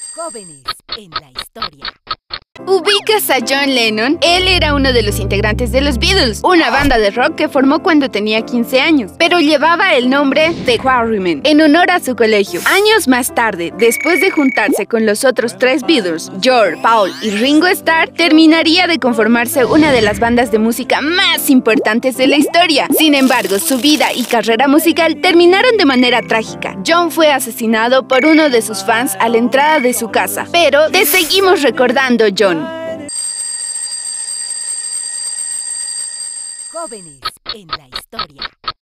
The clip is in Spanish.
Jóvenes en la historia. ¿Ubicas a John Lennon? Él era uno de los integrantes de los Beatles, una banda de rock que formó cuando tenía 15 años, pero llevaba el nombre The Quarrymen, en honor a su colegio. Años más tarde, después de juntarse con los otros tres Beatles, George, Paul y Ringo Starr, terminaría de conformarse una de las bandas de música más importantes de la historia. Sin embargo, su vida y carrera musical terminaron de manera trágica. John fue asesinado por uno de sus fans a la entrada de su casa, pero te seguimos recordando, John. Jóvenes en la historia.